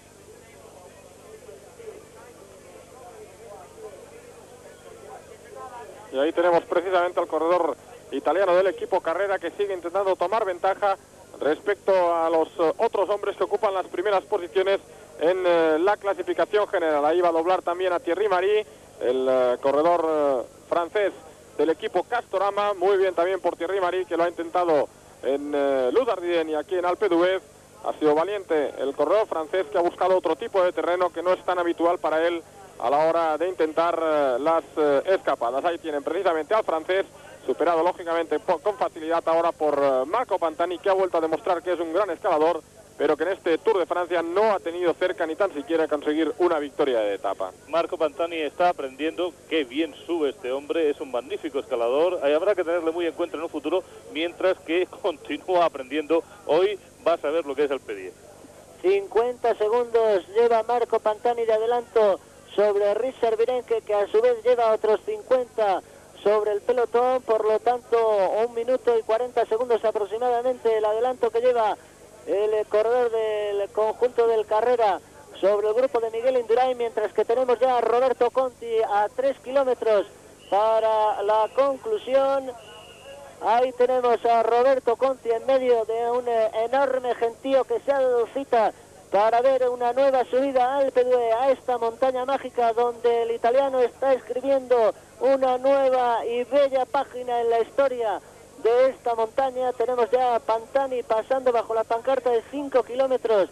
Y ahí tenemos precisamente al corredor italiano del equipo Carrera, que sigue intentando tomar ventaja respecto a los uh, otros hombres que ocupan las primeras posiciones en uh, la clasificación general. Ahí va a doblar también a Thierry Marie, el uh, corredor uh, francés del equipo Castorama. Muy bien también por Thierry Marie, que lo ha intentado en uh, Luz Ardiden y aquí en Alpe d'Huez. Ha sido valiente el corredor francés, que ha buscado otro tipo de terreno que no es tan habitual para él a la hora de intentar uh, las uh, escapadas. Ahí tienen precisamente al francés, superado lógicamente con facilidad ahora por uh, Marco Pantani, que ha vuelto a demostrar que es un gran escalador, pero que en este Tour de Francia no ha tenido cerca ni tan siquiera conseguir una victoria de etapa. Marco Pantani está aprendiendo, qué bien sube este hombre, es un magnífico escalador. Ahí habrá que tenerle muy en cuenta en un futuro, mientras que continúa aprendiendo. Hoy va a saber lo que es el P diez. cincuenta segundos lleva Marco Pantani de adelanto sobre Richard Virenque, que a su vez lleva otros cincuenta sobre el pelotón. Por lo tanto, un minuto y cuarenta segundos aproximadamente el adelanto que lleva el corredor del conjunto del Carrera sobre el grupo de Miguel Indurain, mientras que tenemos ya a Roberto Conti a tres kilómetros para la conclusión. Ahí tenemos a Roberto Conti en medio de un enorme gentío que se ha dado cita para ver una nueva subida al Alpe d'Huez, a esta montaña mágica donde el italiano está escribiendo una nueva y bella página en la historia de esta montaña. Tenemos ya a Pantani pasando bajo la pancarta de cinco kilómetros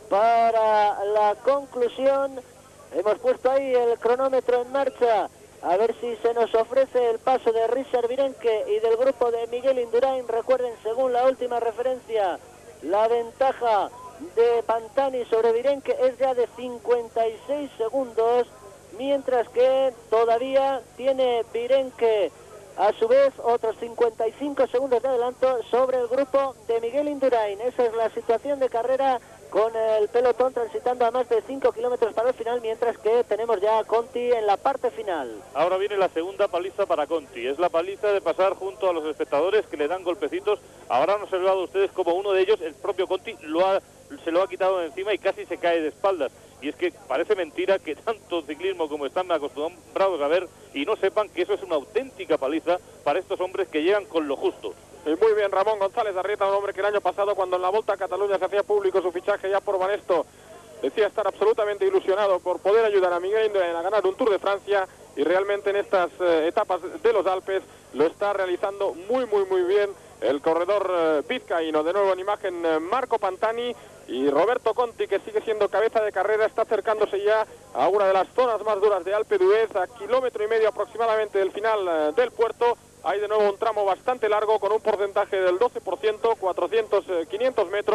para la conclusión. Hemos puesto ahí el cronómetro en marcha, a ver si se nos ofrece el paso de Richard Virenque y del grupo de Miguel Indurain. Recuerden, según la última referencia, la ventaja de Pantani sobre Virenque es ya de cincuenta y seis segundos, mientras que todavía tiene Virenque a su vez otros cincuenta y cinco segundos de adelanto sobre el grupo de Miguel Indurain. Esa es la situación de carrera, con el pelotón transitando a más de cinco kilómetros para el final, mientras que tenemos ya a Conti en la parte final. Ahora viene la segunda paliza para Conti. Es la paliza de pasar junto a los espectadores que le dan golpecitos. Ahora han observado ustedes como uno de ellos, el propio Conti, lo ha, se lo ha quitado de encima y casi se cae de espaldas. Y es que parece mentira que tanto ciclismo como están acostumbrados a ver y no sepan que eso es una auténtica paliza para estos hombres que llegan con lo justo. Y muy bien Ramón González Arrieta, un hombre que el año pasado, cuando en la Volta a Cataluña se hacía público su fichaje ya por Banesto, decía estar absolutamente ilusionado por poder ayudar a Miguel Indurain a ganar un Tour de Francia, y realmente en estas eh, etapas de los Alpes lo está realizando muy muy muy bien el corredor eh, vizcaíno. De nuevo en imagen eh, Marco Pantani, y Roberto Conti, que sigue siendo cabeza de carrera, está acercándose ya a una de las zonas más duras de Alpe d'Huez, a kilómetro y medio aproximadamente del final eh, del puerto. Hay de nuevo un tramo bastante largo con un porcentaje del doce por ciento, cuatrocientos, quinientos metros,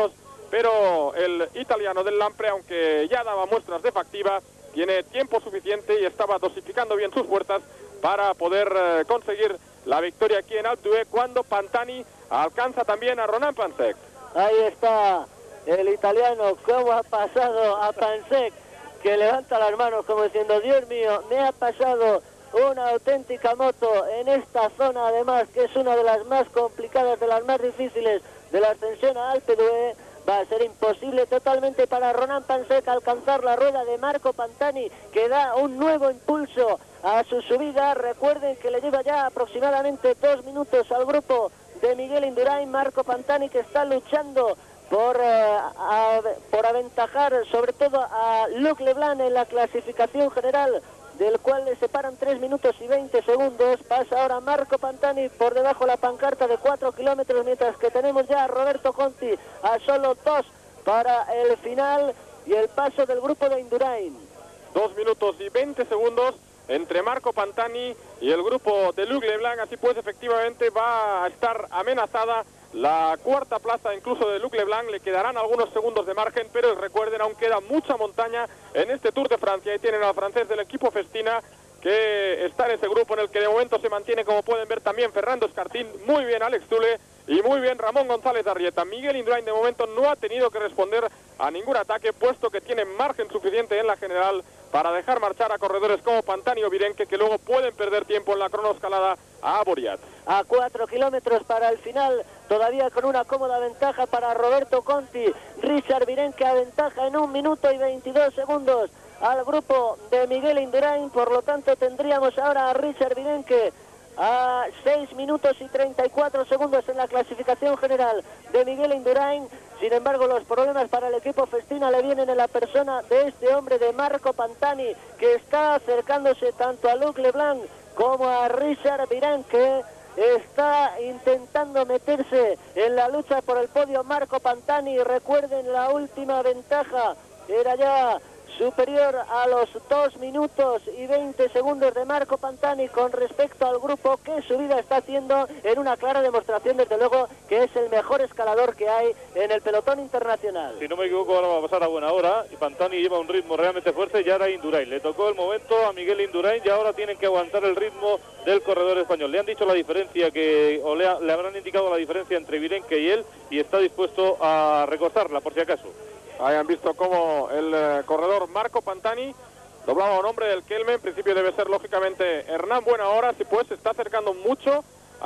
pero el italiano del Lampre, aunque ya daba muestras de factiva, tiene tiempo suficiente y estaba dosificando bien sus fuerzas para poder eh, conseguir la victoria aquí en Alpe d'Huez, cuando Pantani alcanza también a Ronan Pansek. Ahí está el italiano, cómo ha pasado a Pansek, que levanta las manos como diciendo, Dios mío, me ha pasado una auténtica moto en esta zona, además que es una de las más complicadas, de las más difíciles de la ascensión a Alpe d'Huez. Va a ser imposible totalmente para Ronan Pansek alcanzar la rueda de Marco Pantani, que da un nuevo impulso a su subida. Recuerden que le lleva ya aproximadamente dos minutos al grupo de Miguel Indurain. Marco Pantani, que está luchando por, eh, a, por aventajar sobre todo a Luc Leblanc en la clasificación general, del cual le separan tres minutos y veinte segundos. Pasa ahora Marco Pantani por debajo de la pancarta de cuatro kilómetros, mientras que tenemos ya a Roberto Conti a solo dos para el final y el paso del grupo de Indurain. Dos minutos y veinte segundos entre Marco Pantani y el grupo de Luc Leblanc. Así pues, efectivamente va a estar amenazada la cuarta plaza incluso de Luc Leblanc. Le quedarán algunos segundos de margen, pero recuerden, aún queda mucha montaña en este Tour de Francia. Y tienen al francés del equipo Festina, que está en ese grupo en el que de momento se mantiene, como pueden ver, también Fernando Escartín, muy bien Alex Zule y muy bien Ramón González Arrieta. Miguel Indurain de momento no ha tenido que responder a ningún ataque, puesto que tiene margen suficiente en la general para dejar marchar a corredores como Pantani o Virenque, que luego pueden perder tiempo en la cronoescalada a Boriat. A cuatro kilómetros para el final, todavía con una cómoda ventaja para Roberto Conti. Richard Virenque aventaja en un minuto y veintidós segundos al grupo de Miguel Indurain. Por lo tanto, tendríamos ahora a Richard Virenque a seis minutos y treinta y cuatro segundos en la clasificación general de Miguel Indurain. Sin embargo, los problemas para el equipo Festina le vienen en la persona de este hombre, de Marco Pantani, que está acercándose tanto a Luc Leblanc como a Richard Virenque. Está intentando meterse en la lucha por el podio Marco Pantani. Recuerden, la última ventaja era ya superior a los dos minutos y veinte segundos de Marco Pantani con respecto al grupo, que su vida está haciendo en una clara demostración, desde luego, que es el mejor escalador que hay en el pelotón internacional. Si no me equivoco, ahora va a pasar a buena hora y Pantani lleva un ritmo realmente fuerte. Ya era Indurain, le tocó el momento a Miguel Indurain y ahora tienen que aguantar el ritmo del corredor español. Le han dicho la diferencia que, o le, ha, le habrán indicado la diferencia entre Virenque y él, y está dispuesto a recortarla por si acaso. Hayan visto cómo el eh, corredor Marco Pantani doblaba un hombre del Kelme. En principio debe ser, lógicamente, Hernán Buenahora. Si pues se está acercando mucho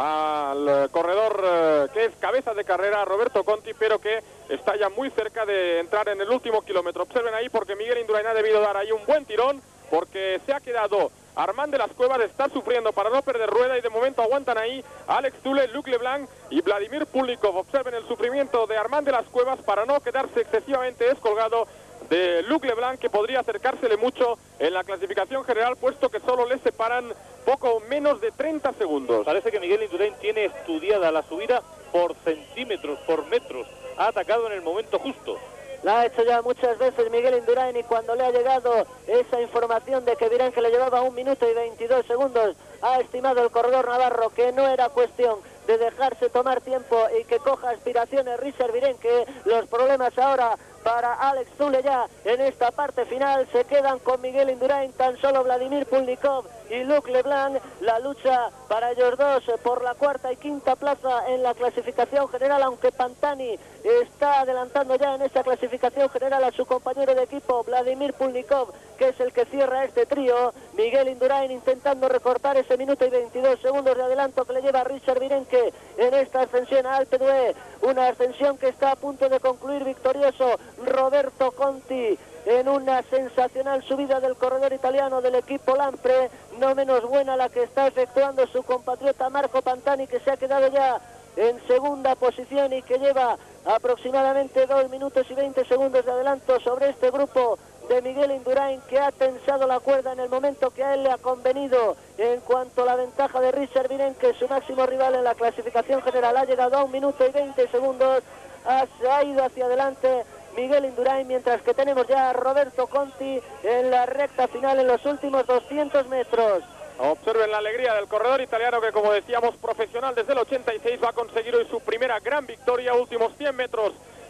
al eh, corredor eh, que es cabeza de carrera, Roberto Conti, pero que está ya muy cerca de entrar en el último kilómetro. Observen ahí, porque Miguel Indurain ha debido dar ahí un buen tirón, porque se ha quedado Armand de las Cuevas, está sufriendo para no perder rueda, y de momento aguantan ahí Alex Zule, Luc Leblanc y Vladimir Pulnikov. Observen el sufrimiento de Armand de las Cuevas para no quedarse excesivamente descolgado de Luc Leblanc, que podría acercársele mucho en la clasificación general, puesto que solo le separan poco menos de treinta segundos. Parece que Miguel Indurain tiene estudiada la subida por centímetros, por metros. Ha atacado en el momento justo. La ha hecho ya muchas veces Miguel Indurain, y cuando le ha llegado esa información de que Virenque le llevaba un minuto y veintidós segundos, ha estimado el corredor navarro que no era cuestión de dejarse tomar tiempo y que coja aspiraciones Richard Virenque. Los problemas ahora para Alex Zule ya en esta parte final. Se quedan con Miguel Indurain tan solo Vladimir Pulnikov y Luc Leblanc. La lucha para ellos dos por la cuarta y quinta plaza en la clasificación general, aunque Pantani está adelantando ya en esa clasificación general a su compañero de equipo Vladimir Pulnikov, que es el que cierra este trío. Miguel Indurain intentando recortar ese minuto y veintidós segundos de adelanto que le lleva a Richard Virenque en esta ascensión a Alpe d'Huez, una ascensión que está a punto de concluir victorioso Roberto Conti en una sensacional subida del corredor italiano del equipo Lampre. No menos buena la que está efectuando su compatriota Marco Pantani, que se ha quedado ya en segunda posición y que lleva aproximadamente dos minutos y veinte segundos de adelanto sobre este grupo de Miguel Indurain, que ha tensado la cuerda en el momento que a él le ha convenido. En cuanto a la ventaja de Richard Virenque, su máximo rival en la clasificación general, ha llegado a un minuto y veinte segundos. Ha, se ha ido hacia adelante Miguel Indurain, mientras que tenemos ya a Roberto Conti en la recta final, en los últimos doscientos metros. Observen la alegría del corredor italiano, que, como decíamos, profesional desde el ochenta y seis, va a conseguir hoy su primera gran victoria. Últimos cien metros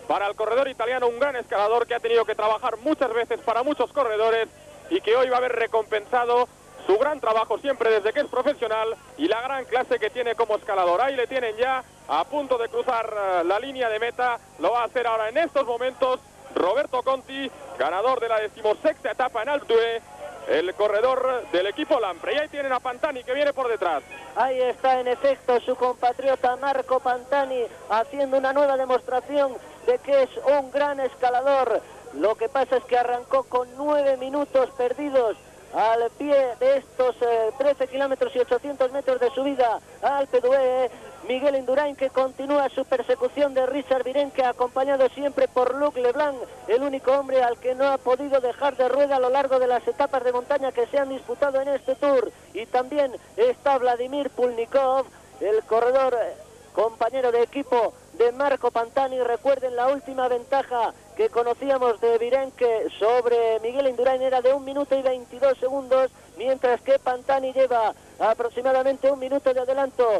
para el corredor italiano, un gran escalador que ha tenido que trabajar muchas veces para muchos corredores y que hoy va a haber recompensado su gran trabajo siempre desde que es profesional y la gran clase que tiene como escalador. Ahí le tienen ya a punto de cruzar uh, la línea de meta. Lo va a hacer ahora en estos momentos Roberto Conti, ganador de la decimosexta etapa en Alpe d'Huez, el corredor del equipo Lampre. Y ahí tienen a Pantani que viene por detrás. Ahí está en efecto su compatriota Marco Pantani haciendo una nueva demostración de que es un gran escalador. Lo que pasa es que arrancó con nueve minutos perdidos al pie de estos eh, trece kilómetros y ochocientos metros de subida a Alpe d'Huez. Miguel Indurain, que continúa su persecución de Richard Virenque, acompañado siempre por Luc Leblanc, el único hombre al que no ha podido dejar de rueda a lo largo de las etapas de montaña que se han disputado en este Tour. Y también está Vladimir Pulnikov, el corredor eh, compañero de equipo de Marco Pantani. Recuerden, la última ventaja que conocíamos de Virenque sobre Miguel Indurain era de un minuto y veintidós segundos, mientras que Pantani lleva aproximadamente un minuto de adelanto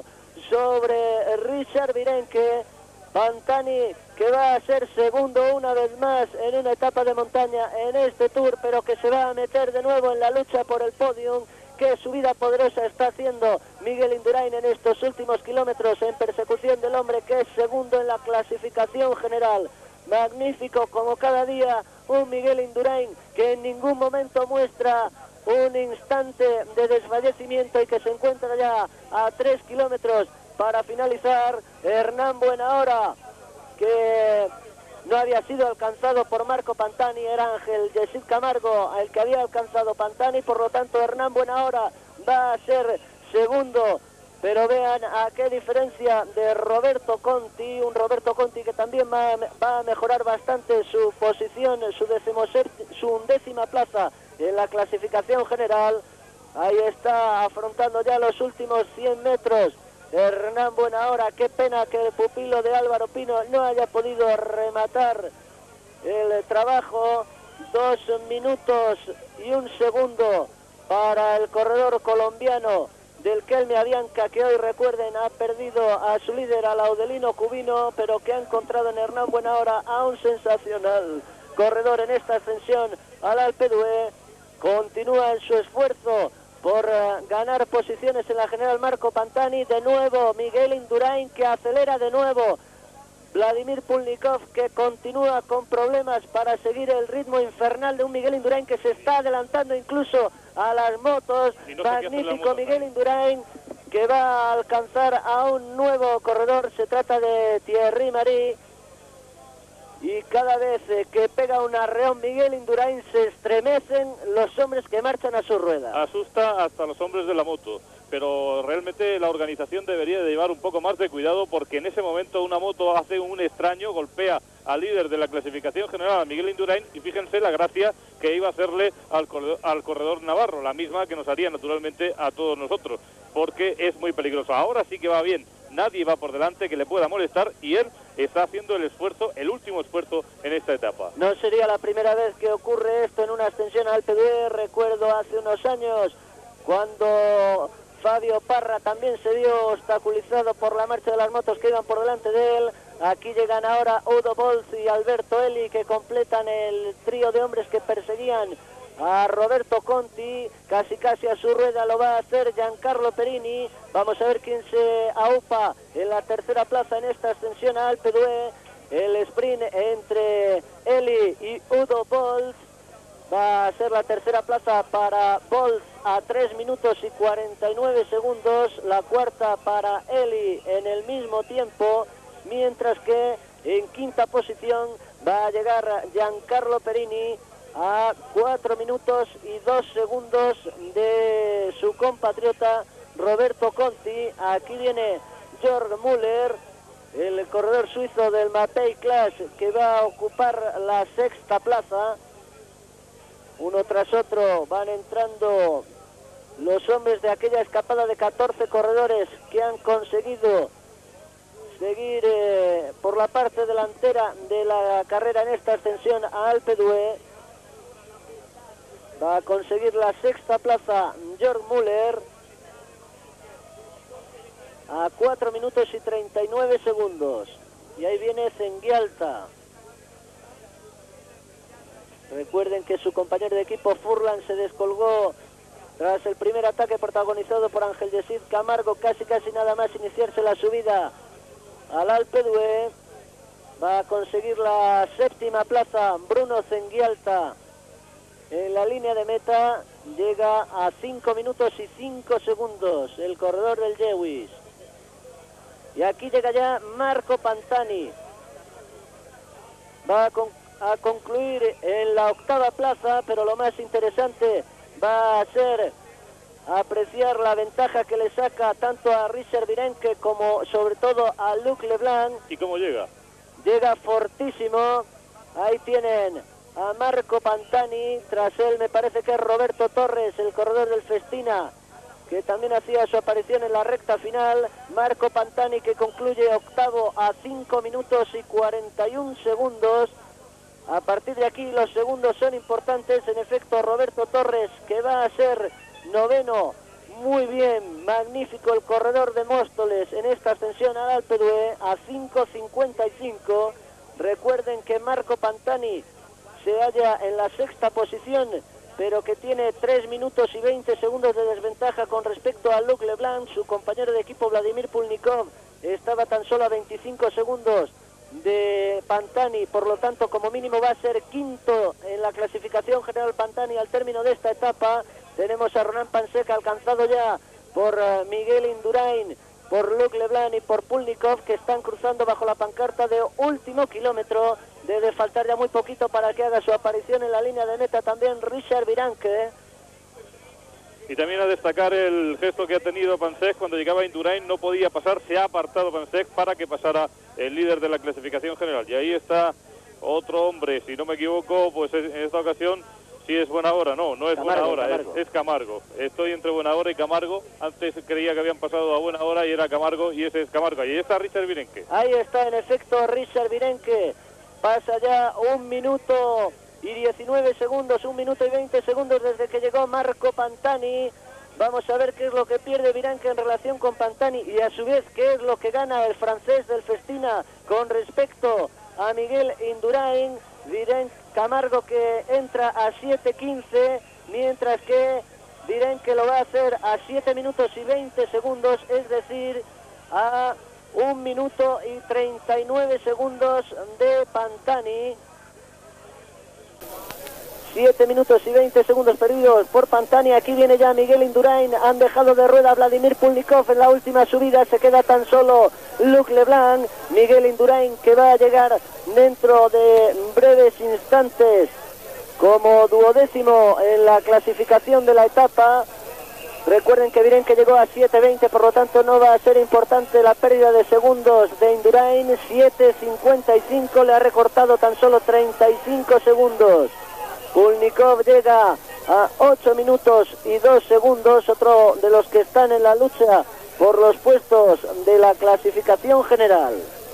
sobre Richard Virenque. Pantani, que va a ser segundo una vez más en una etapa de montaña en este Tour, pero que se va a meter de nuevo en la lucha por el podium. Qué subida poderosa está haciendo Miguel Indurain en estos últimos kilómetros en persecución del hombre que es segundo en la clasificación general. Magnífico como cada día un Miguel Indurain que en ningún momento muestra un instante de desfallecimiento y que se encuentra ya a tres kilómetros para finalizar. Hernán Buenahora, que no había sido alcanzado por Marco Pantani, era Ángel Yesid Camargo el que había alcanzado Pantani, por lo tanto Hernán Buenahora va a ser segundo. Pero vean a qué diferencia de Roberto Conti, un Roberto Conti que también va a, va a mejorar bastante su posición, su, su undécima plaza en la clasificación general. Ahí está afrontando ya los últimos cien metros Hernán Buenahora. Qué pena que el pupilo de Álvaro Pino no haya podido rematar el trabajo. Dos minutos y un segundo para el corredor colombiano del Kelme Avianca, que hoy, recuerden, ha perdido a su líder, al Audelino Cubino, pero que ha encontrado en Hernán Buenahora a un sensacional corredor en esta ascensión al Alpe d'Huez. Continúa en su esfuerzo por uh, ganar posiciones en la general Marco Pantani. De nuevo Miguel Indurain, que acelera de nuevo. Vladimir Pulnikov, que continúa con problemas para seguir el ritmo infernal de un Miguel Indurain que se está adelantando incluso a las motos. No Magnífico moto, Miguel ¿no? Indurain, que va a alcanzar a un nuevo corredor. Se trata de Thierry Marie. Y cada vez eh, que pega un arreón Miguel Indurain, se estremecen los hombres que marchan a su rueda. Asusta hasta los hombres de la moto, pero realmente la organización debería de llevar un poco más de cuidado, porque en ese momento una moto hace un extraño, golpea al líder de la clasificación general, a Miguel Indurain, y fíjense la gracia que iba a hacerle al corredor, al corredor navarro, la misma que nos haría naturalmente a todos nosotros, porque es muy peligroso. Ahora sí que va bien, nadie va por delante que le pueda molestar, y él está haciendo el esfuerzo, el último esfuerzo en esta etapa. No sería la primera vez que ocurre esto en una ascensión al Alpe d'Huez. Recuerdo hace unos años cuando Fabio Parra también se vio obstaculizado por la marcha de las motos que iban por delante de él. Aquí llegan ahora Udo Bolz y Alberto Eli, que completan el trío de hombres que perseguían a Roberto Conti. Casi casi a su rueda lo va a hacer Giancarlo Perini. Vamos a ver quién se aupa en la tercera plaza en esta ascensión a Alpe d'Huez. El sprint entre Eli y Udo Bolz va a ser la tercera plaza para Bolz a tres minutos y cuarenta y nueve segundos. La cuarta para Eli en el mismo tiempo, mientras que en quinta posición va a llegar Giancarlo Perini a cuatro minutos y dos segundos de su compatriota Roberto Conti. Aquí viene Jörg Müller, el corredor suizo del Mapei Class, que va a ocupar la sexta plaza. Uno tras otro van entrando los hombres de aquella escapada de catorce corredores que han conseguido seguir eh, por la parte delantera de la carrera en esta ascensión a Alpe d'Huez. Va a conseguir la sexta plaza Jörg Müller a cuatro minutos y treinta y nueve segundos. Y ahí viene Zengialta. Recuerden que su compañero de equipo Furlan se descolgó tras el primer ataque protagonizado por Ángel Yesid Camargo, casi casi nada más iniciarse la subida al Alpe d'Huez. Va a conseguir la séptima plaza Bruno Zengialta en la línea de meta. Llega a cinco minutos y cinco segundos el corredor del Lewis. Y aquí llega ya Marco Pantani. Va a, con, a concluir en la octava plaza, pero lo más interesante va a ser apreciar la ventaja que le saca tanto a Richard Virenque como sobre todo a Luc Leblanc. ¿Y cómo llega? Llega fortísimo. Ahí tienen a Marco Pantani. Tras él me parece que es Roberto Torres, el corredor del Festina, que también hacía su aparición en la recta final. Marco Pantani, que concluye octavo a cinco minutos y cuarenta y un segundos. A partir de aquí los segundos son importantes. En efecto, Roberto Torres, que va a ser noveno. Muy bien, magnífico el corredor de Móstoles en esta ascensión al Alpe d'Huez a cinco cincuenta y cinco. Recuerden que Marco Pantani se halla en la sexta posición, pero que tiene tres minutos y veinte segundos de desventaja con respecto a Luc Leblanc. Su compañero de equipo Vladimir Pulnikov estaba tan solo a veinticinco segundos de Pantani, por lo tanto como mínimo va a ser quinto en la clasificación general Pantani al término de esta etapa. Tenemos a Ronan Pansek alcanzado ya por uh, Miguel Indurain, por Luc Leblanc y por Pulnikov, que están cruzando bajo la pancarta de último kilómetro. Debe faltar ya muy poquito para que haga su aparición en la línea de meta también Richard Virenque. Y también a destacar el gesto que ha tenido Pansek cuando llegaba Indurain, no podía pasar, se ha apartado Pansek para que pasara el líder de la clasificación general. Y ahí está otro hombre, si no me equivoco, pues en esta ocasión sí es Buena Hora. No, no es Camargo, Buena Hora, Camargo. Es, es Camargo. Estoy entre Buena Hora y Camargo. Antes creía que habían pasado a Buena Hora y era Camargo, y ese es Camargo. Ahí está Richard Virenque. Ahí está en efecto Richard Virenque. Pasa ya un minuto y diecinueve segundos, un minuto y veinte segundos desde que llegó Marco Pantani. Vamos a ver qué es lo que pierde Virenque en relación con Pantani y a su vez qué es lo que gana el francés del Festina con respecto a Miguel Indurain. Virenque, Camargo que entra a siete quince, mientras que Virenque lo va a hacer a siete minutos y veinte segundos, es decir, a un minuto y treinta y nueve segundos de Pantani. siete minutos y veinte segundos perdidos por Pantani. Aquí viene ya Miguel Indurain. Han dejado de rueda a Vladimir Pulnikov en la última subida. Se queda tan solo Luc Leblanc. Miguel Indurain, que va a llegar dentro de breves instantes como duodécimo en la clasificación de la etapa. Recuerden que Virenque llegó a siete veinte, por lo tanto no va a ser importante la pérdida de segundos de Indurain. siete cincuenta y cinco, le ha recortado tan solo treinta y cinco segundos. Pulnikov llega a ocho minutos y dos segundos, otro de los que están en la lucha por los puestos de la clasificación general.